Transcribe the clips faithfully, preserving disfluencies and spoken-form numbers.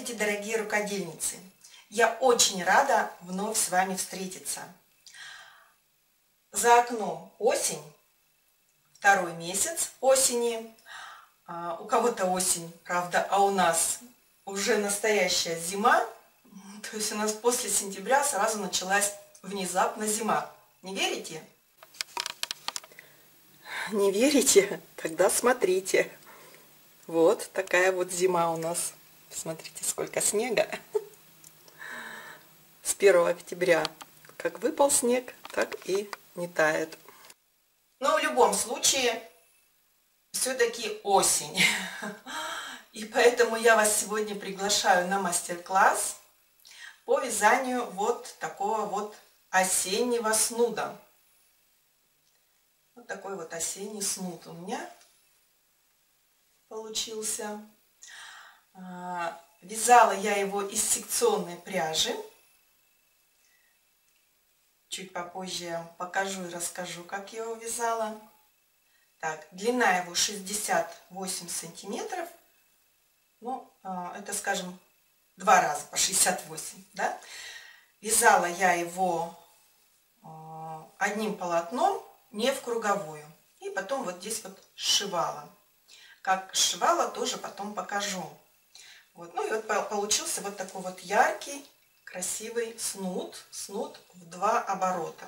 Здравствуйте, дорогие рукодельницы! Я очень рада вновь с вами встретиться. За окном осень, второй месяц осени. А, у кого-то осень, правда, а у нас уже настоящая зима. То есть у нас после сентября сразу началась внезапно зима. Не верите? Не верите? Тогда смотрите. Вот такая вот зима у нас. Смотрите, сколько снега. С первого октября как выпал снег, так и не тает. Но в любом случае, все-таки осень. И поэтому я вас сегодня приглашаю на мастер-класс по вязанию вот такого вот осеннего снуда. Вот такой вот осенний снуд у меня получился. Вязала я его из секционной пряжи. Чуть попозже я покажу и расскажу, как я его вязала. Так, длина его шестьдесят восемь сантиметров. Ну, это, скажем, два раза по шестьдесят восемь, да? Вязала я его одним полотном, не в круговую. И потом вот здесь вот сшивала. Как сшивала, тоже потом покажу. Вот. Ну и вот получился вот такой вот яркий, красивый снуд. Снуд в два оборота.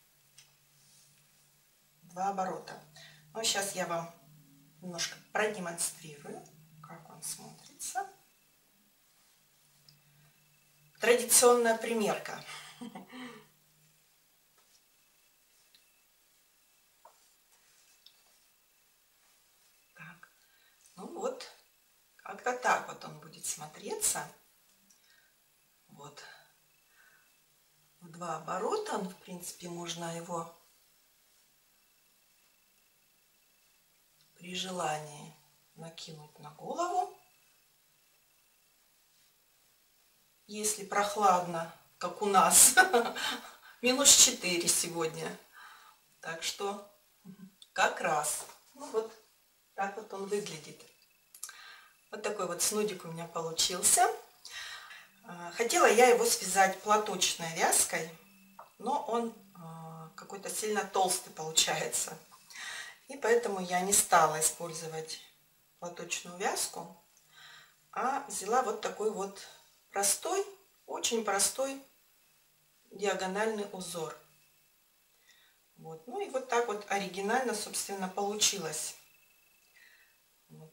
Два оборота. Ну, сейчас я вам немножко продемонстрирую, как он смотрится. Традиционная примерка. Так, ну вот. Как-то так вот он будет смотреться. Вот. В два оборота. В принципе, можно его при желании накинуть на голову. Если прохладно, как у нас, минус четыре сегодня. Так что как раз. Ну вот так вот он выглядит. Вот такой вот снудик у меня получился. Хотела я его связать платочной вязкой, но он какой-то сильно толстый получается. И поэтому я не стала использовать платочную вязку, а взяла вот такой вот простой, очень простой диагональный узор. Вот. Ну и вот так вот оригинально, собственно, получилось. Вот.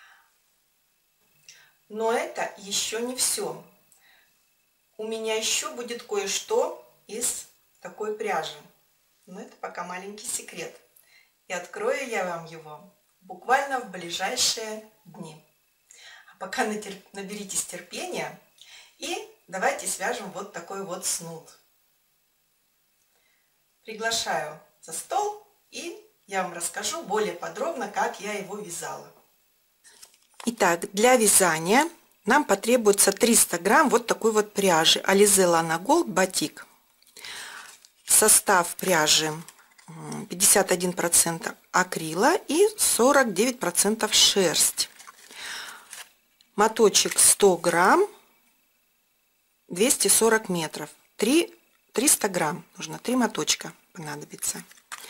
Но это еще не все. У меня еще будет кое-что из такой пряжи. Но это пока маленький секрет. И открою я вам его буквально в ближайшие дни. А пока наберитесь терпения и давайте свяжем вот такой вот снуд. Приглашаю за стол и я вам расскажу более подробно, как я его вязала. Итак, для вязания нам потребуется триста грамм вот такой вот пряжи Alize Lana Gold Batik. Состав пряжи пятьдесят один процент акрила и сорок девять процентов шерсть. Моточек сто грамм, двести сорок метров. триста грамм нужно, три моточка понадобится.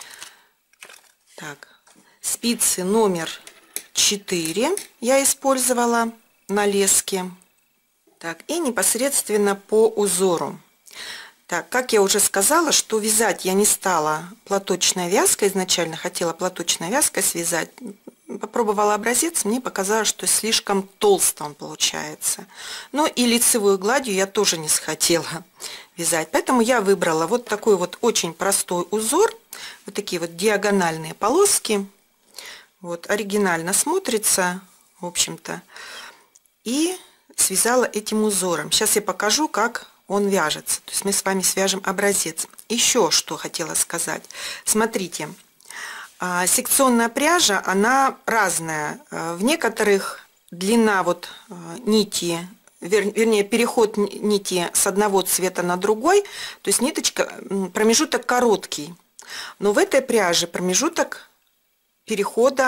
Так, спицы номер четыре я использовала на леске. Так, и непосредственно по узору. Так, как я уже сказала, что вязать я не стала платочной вязкой, изначально хотела платочной вязкой связать. Попробовала образец, мне показалось, что слишком толсто он получается. Но и лицевую гладью я тоже не захотела вязать. Поэтому я выбрала вот такой вот очень простой узор. Вот такие вот диагональные полоски. Вот, оригинально смотрится, в общем-то. И связала этим узором. Сейчас я покажу, как он вяжется. То есть мы с вами свяжем образец. Еще что хотела сказать. Смотрите, секционная пряжа, она разная. В некоторых длина вот нити, вер, вернее переход нити с одного цвета на другой, то есть ниточка, промежуток короткий. Но в этой пряже промежуток перехода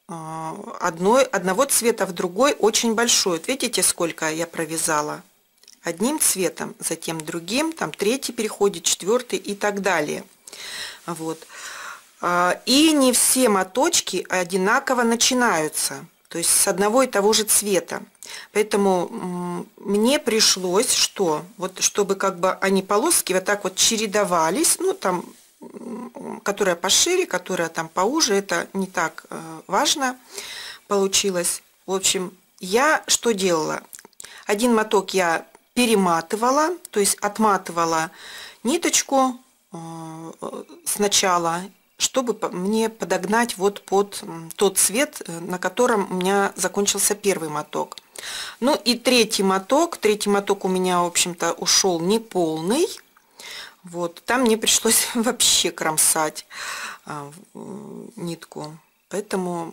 одной, одного цвета в другой очень большой. Вот видите, сколько я провязала? Одним цветом, затем другим, там третий переходит, четвертый и так далее. Вот. И не все моточки одинаково начинаются, то есть с одного и того же цвета. Поэтому мне пришлось, что вот чтобы как бы они полоски вот так вот чередовались, ну там, которая пошире, которая там поуже, это не так важно получилось. В общем, я что делала? Один моток я перематывала, то есть отматывала ниточку сначала, чтобы мне подогнать вот под тот цвет, на котором у меня закончился первый моток. Ну и третий моток, третий моток у меня, в общем-то, ушел неполный. Вот, там мне пришлось вообще кромсать а, нитку, поэтому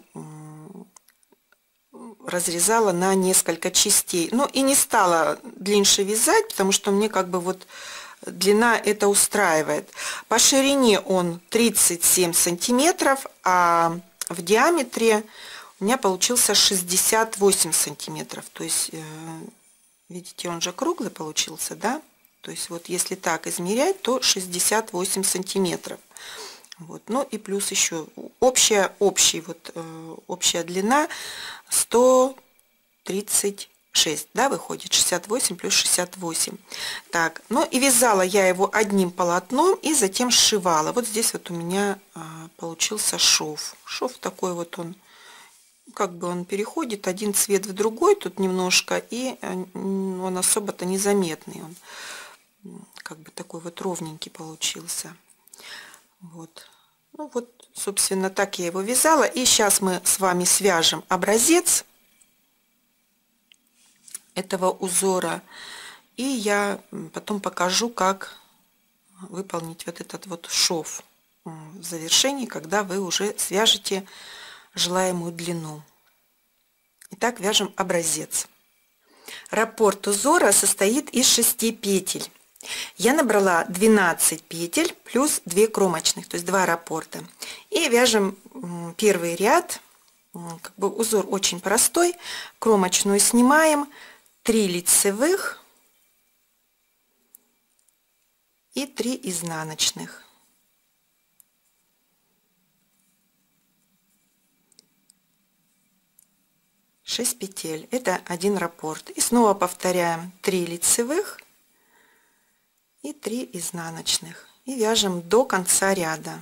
разрезала на несколько частей. Ну и не стала длиннее вязать, потому что мне как бы вот длина это устраивает. По ширине он тридцать семь сантиметров, а в диаметре у меня получился шестьдесят восемь сантиметров. То есть, видите, он же круглый получился, да? То есть вот если так измерять, то шестьдесят восемь сантиметров. Вот. Ну и плюс еще общая, общий, вот, общая длина сто тридцать шесть, да, выходит шестьдесят восемь плюс шестьдесят восемь. Так, ну и вязала я его одним полотном и затем сшивала. Вот здесь вот у меня а, получился шов. Шов такой вот он, как бы он переходит один цвет в другой, тут немножко, и он особо-то незаметный. Он как бы такой вот ровненький получился. Вот. Ну вот, собственно, так я его вязала. И сейчас мы с вами свяжем образец этого узора, и я потом покажу, как выполнить вот этот вот шов в завершении, когда вы уже свяжете желаемую длину. Итак, вяжем образец. Раппорт узора состоит из шести петель. Я набрала двенадцать петель плюс две кромочных, то есть два раппорта. И вяжем первый ряд. Как бы узор очень простой. Кромочную снимаем, три лицевых и три изнаночных. шесть петель. Это один раппорт. И снова повторяем три лицевых и три изнаночных. И вяжем до конца ряда.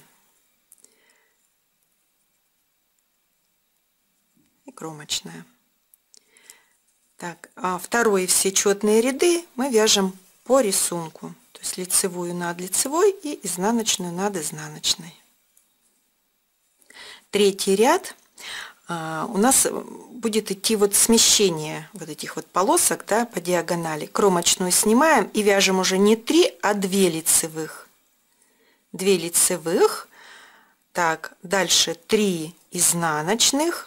И кромочная. Так, а второй все четные ряды мы вяжем по рисунку, то есть лицевую над лицевой и изнаночную над изнаночной. Третий ряд а, у нас будет идти вот смещение вот этих вот полосок, да, по диагонали. Кромочную снимаем и вяжем уже не три, а две лицевых. две лицевых. Так, дальше три изнаночных.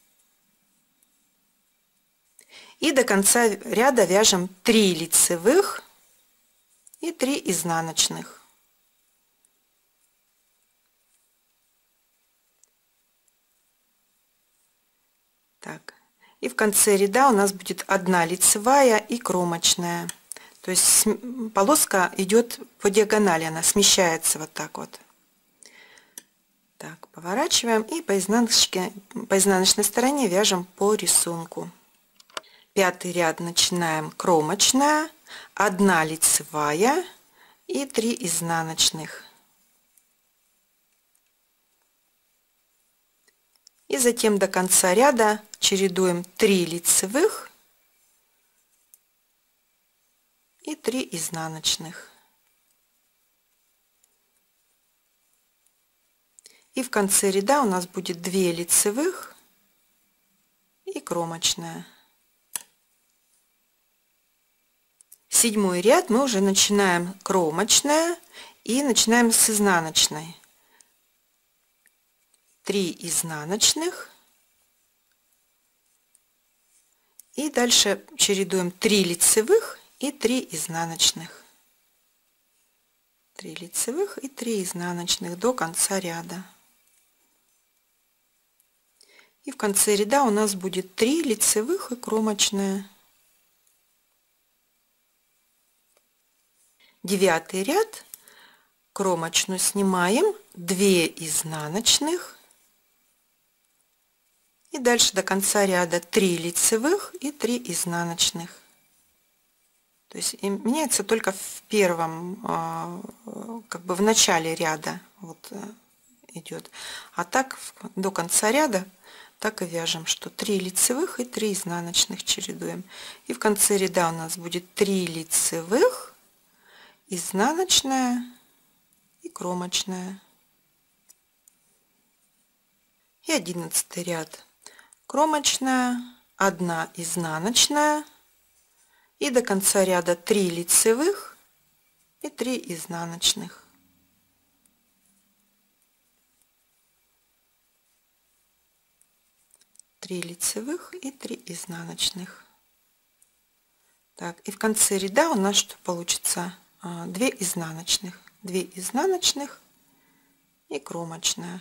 И до конца ряда вяжем три лицевых и три изнаночных. Так. И в конце ряда у нас будет одна лицевая и кромочная. То есть полоска идет по диагонали, она смещается вот так вот. Так, поворачиваем и по изнаночке, по изнаночной стороне вяжем по рисунку. Пятый ряд начинаем кромочная, одна лицевая и три изнаночных. И затем до конца ряда чередуем три лицевых и три изнаночных. И в конце ряда у нас будет две лицевых и кромочная. Седьмой ряд мы уже начинаем кромочная и начинаем с изнаночной. три изнаночных. И дальше чередуем три лицевых и три изнаночных. три лицевых и три изнаночных до конца ряда. И в конце ряда у нас будет три лицевых и кромочная. Девятый ряд. Кромочную снимаем, две изнаночных. И дальше до конца ряда три лицевых и три изнаночных. То есть меняется только в первом, как бы в начале ряда вот идет. А так до конца ряда так и вяжем, что три лицевых и три изнаночных чередуем. И в конце ряда у нас будет три лицевых, изнаночная и кромочная. И одиннадцатый ряд. Кромочная, одна изнаночная. И до конца ряда три лицевых и три изнаночных. три лицевых и три изнаночных. Так, и в конце ряда у нас что получится? две изнаночных. две изнаночных и кромочная.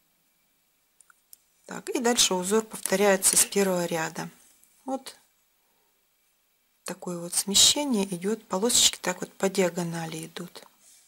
Так, и дальше узор повторяется с первого ряда. Вот такое вот смещение идет, полосочки так вот по диагонали идут.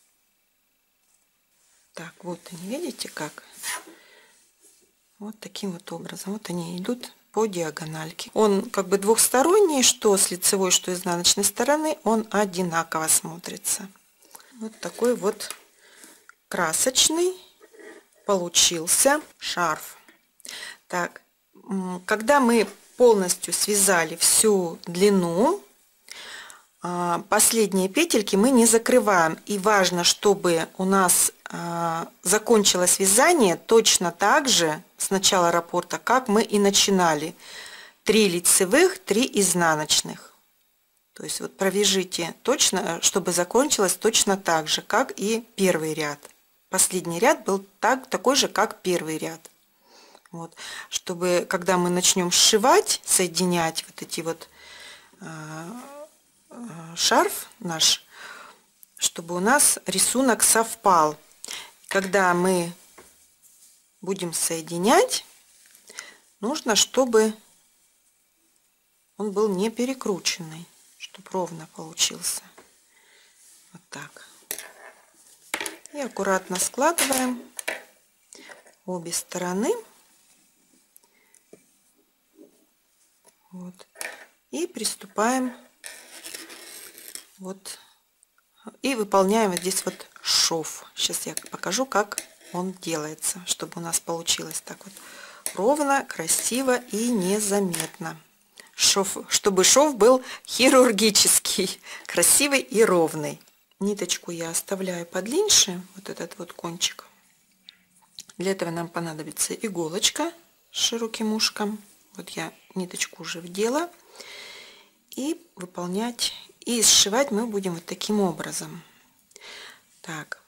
Так, вот они, видите как? Вот таким вот образом. Вот они идут по диагональке. Он как бы двухсторонний, что с лицевой, что изнаночной стороны, он одинаково смотрится. Вот такой вот красочный получился шарф. Так, когда мы полностью связали всю длину, последние петельки мы не закрываем. И важно, чтобы у нас закончилось вязание точно так же с начала раппорта, как мы и начинали. три лицевых, три изнаночных. То есть вот провяжите точно, чтобы закончилось точно так же, как и первый ряд. Последний ряд был так, такой же, как первый ряд. Вот, чтобы когда мы начнем сшивать, соединять вот эти вот шарф наш, чтобы у нас рисунок совпал. Когда мы будем соединять, нужно, чтобы он был не перекрученный, чтобы ровно получился. Вот так. И аккуратно складываем обе стороны. Вот. И приступаем вот и выполняем вот здесь вот шов. Сейчас я покажу, как он делается, чтобы у нас получилось так вот ровно, красиво и незаметно. Шов, чтобы шов был хирургический, красивый и ровный. Ниточку я оставляю подлиннее, вот этот вот кончик. Для этого нам понадобится иголочка с широким ушком. Вот я ниточку уже вдела. И выполнять, и сшивать мы будем вот таким образом. Так.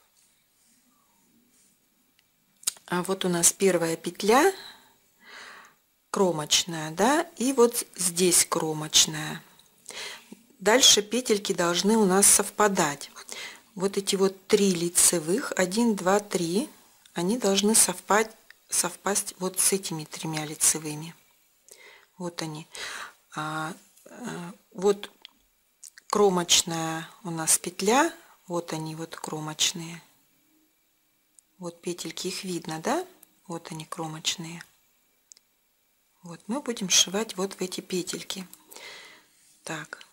А вот у нас первая петля кромочная, да, и вот здесь кромочная. Дальше петельки должны у нас совпадать. Вот эти вот три лицевых, один, два, три, они должны совпасть, совпасть вот с этими тремя лицевыми. Вот они. А, а, вот кромочная у нас петля, вот они вот кромочные. Вот петельки, их видно, да? Вот они кромочные. Вот мы будем сшивать вот в эти петельки. Так.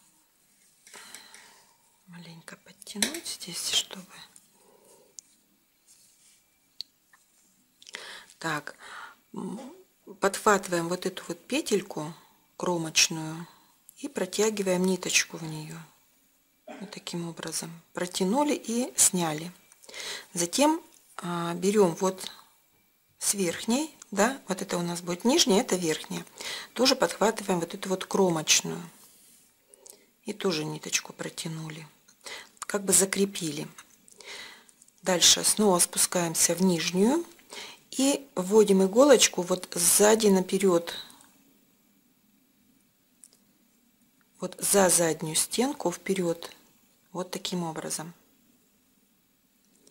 Маленько подтянуть здесь, чтобы... Так. Подхватываем вот эту вот петельку кромочную и протягиваем ниточку в нее. Вот таким образом. Протянули и сняли. Затем а, берем вот с верхней, да, вот это у нас будет нижняя, это верхняя. Тоже подхватываем вот эту вот кромочную. И тоже ниточку протянули. Как бы закрепили. Дальше снова спускаемся в нижнюю. И вводим иголочку вот сзади наперед. Вот за заднюю стенку вперед. Вот таким образом.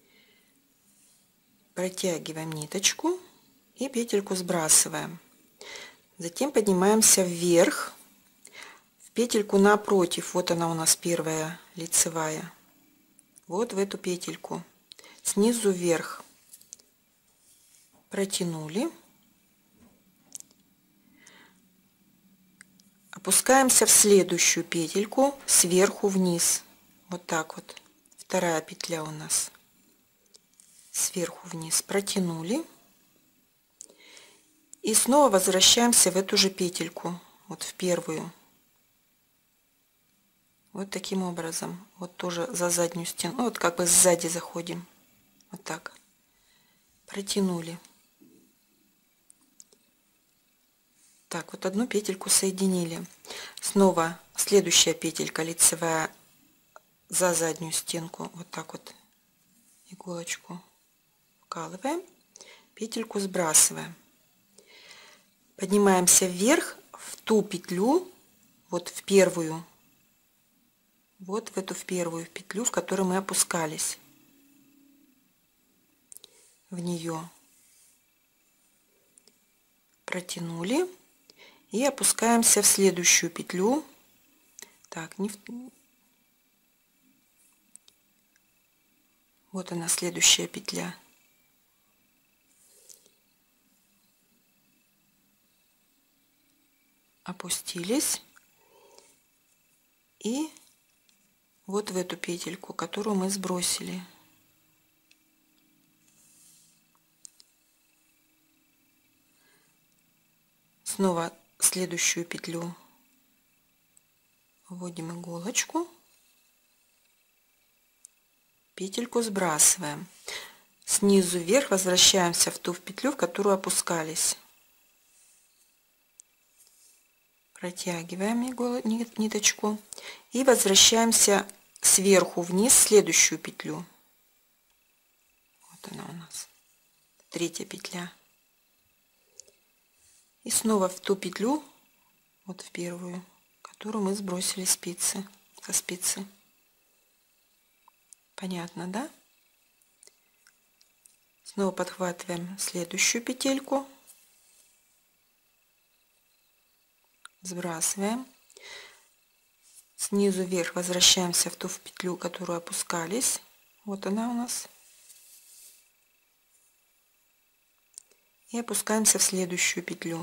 Протягиваем ниточку и петельку сбрасываем. Затем поднимаемся вверх в петельку напротив. Вот она у нас первая лицевая. Вот в эту петельку. Снизу вверх протянули. Опускаемся в следующую петельку сверху вниз. Вот так вот. Вторая петля у нас. Сверху вниз протянули. И снова возвращаемся в эту же петельку. Вот в первую. Вот таким образом. Вот тоже за заднюю стену. Ну, вот как бы сзади заходим. Вот так. Протянули. Так, вот одну петельку соединили. Снова следующая петелька лицевая за заднюю стенку. Вот так вот иголочку вкалываем. Петельку сбрасываем. Поднимаемся вверх в ту петлю, вот в первую. Вот в эту в первую петлю, в которой мы опускались. В нее протянули. И опускаемся в следующую петлю. Так, не в... Вот она, следующая петля. Опустились. И вот в эту петельку, которую мы сбросили. Снова следующую петлю вводим иголочку, петельку сбрасываем, снизу вверх возвращаемся в ту петлю, в которую опускались, протягиваем иголочку, ниточку и возвращаемся сверху вниз в следующую петлю. Вот она у нас, третья петля. И снова в ту петлю, вот в первую, которую мы сбросили спицы, со спицы. Понятно, да? Снова подхватываем следующую петельку, сбрасываем, снизу вверх возвращаемся в ту петлю, которую опускались. Вот она у нас. И опускаемся в следующую петлю.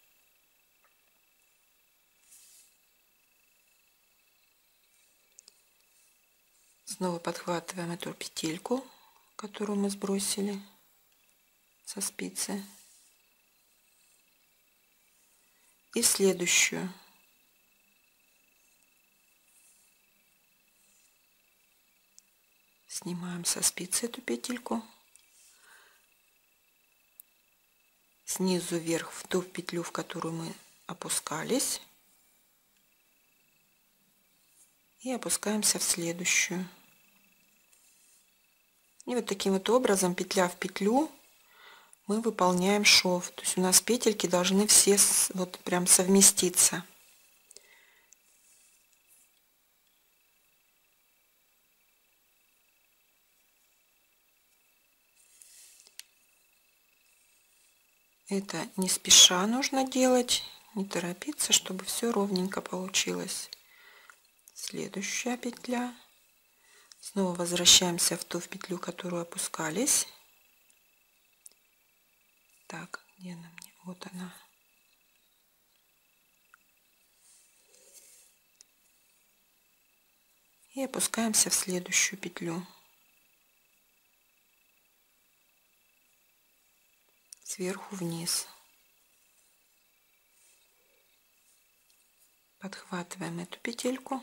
Снова подхватываем эту петельку, которую мы сбросили со спицы, и в следующую. Снимаем со спицы эту петельку. Снизу вверх в ту петлю, в которую мы опускались. И опускаемся в следующую. И вот таким вот образом, петля в петлю, мы выполняем шов. То есть у нас петельки должны все вот прям совместиться. Это не спеша нужно делать, не торопиться, чтобы все ровненько получилось. Следующая петля. Снова возвращаемся в ту в петлю, которую опускались. Так, где она мне? Вот она. И опускаемся в следующую петлю. Сверху вниз. Подхватываем эту петельку.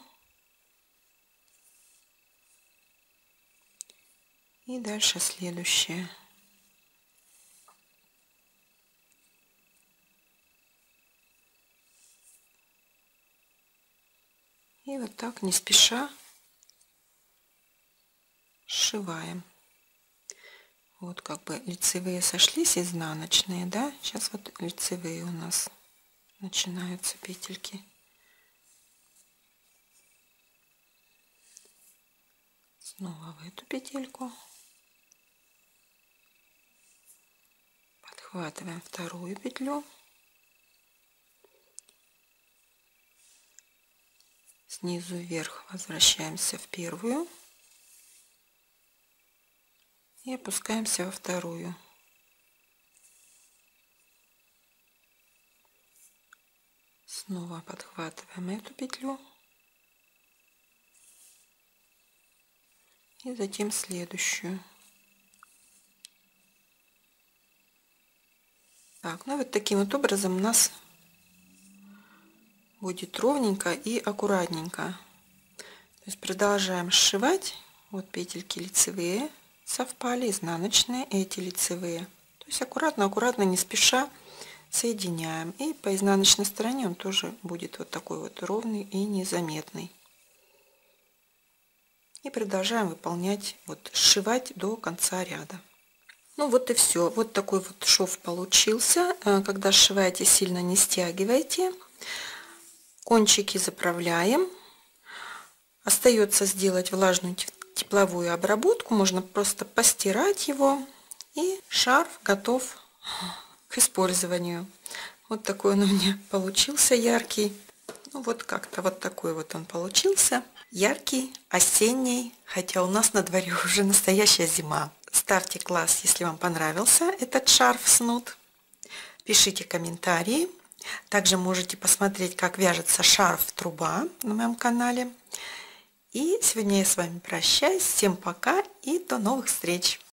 И дальше следующая. И вот так не спеша сшиваем. Вот как бы лицевые сошлись, изнаночные, да? Сейчас вот лицевые у нас начинаются петельки. Снова в эту петельку. Подхватываем вторую петлю. снизу вверх возвращаемся в первую и опускаемся во вторую. Снова подхватываем эту петлю и затем следующую. Так, ну вот таким вот образом у нас будет ровненько и аккуратненько. То есть продолжаем сшивать. Вот петельки лицевые совпали, изнаночные, эти лицевые. То есть аккуратно, аккуратно, не спеша соединяем. И по изнаночной стороне он тоже будет вот такой вот ровный и незаметный. И продолжаем выполнять, вот сшивать до конца ряда. Ну вот и все. Вот такой вот шов получился. Когда сшиваете, сильно не стягивайте. Кончики заправляем. Остается сделать влажную тепловую обработку. Можно просто постирать его. И шарф готов к использованию. Вот такой он у меня получился яркий. Ну вот как-то вот такой вот он получился. Яркий, осенний. Хотя у нас на дворе уже настоящая зима. Ставьте класс, если вам понравился этот шарф снуд. Пишите комментарии. Также можете посмотреть, как вяжется шарф-труба на моем канале. И сегодня я с вами прощаюсь. Всем пока и до новых встреч!